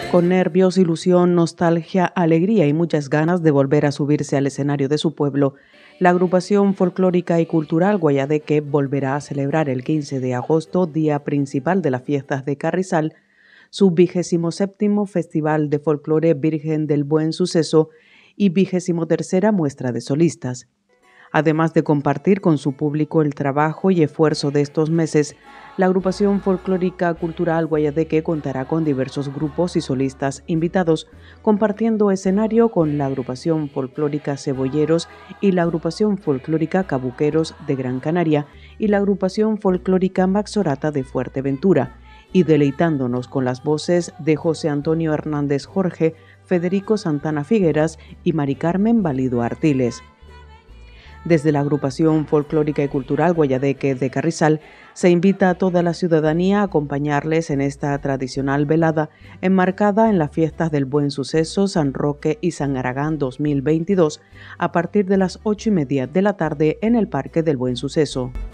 Con nervios, ilusión, nostalgia, alegría y muchas ganas de volver a subirse al escenario de su pueblo, la agrupación folclórica y cultural Guayadeque volverá a celebrar el 15 de agosto, día principal de las fiestas de Carrizal, su 27º Festival de Folclore Virgen del Buen Suceso y 23ª muestra de solistas. Además de compartir con su público el trabajo y esfuerzo de estos meses, la agrupación folclórica cultural Guayadeque contará con diversos grupos y solistas invitados, compartiendo escenario con la agrupación folclórica Cebolleros y la agrupación folclórica Cabuqueros de Gran Canaria y la agrupación folclórica Maxorata de Fuerteventura, y deleitándonos con las voces de José Antonio Hernández Jorge, Federico Santana Figueras y Mari Carmen Valido Artiles. Desde la agrupación folclórica y cultural Guayadeque de Carrizal, se invita a toda la ciudadanía a acompañarles en esta tradicional velada enmarcada en las fiestas del Buen Suceso, San Roque y San Aragán 2022, a partir de las 8:30 de la tarde en el Parque del Buen Suceso.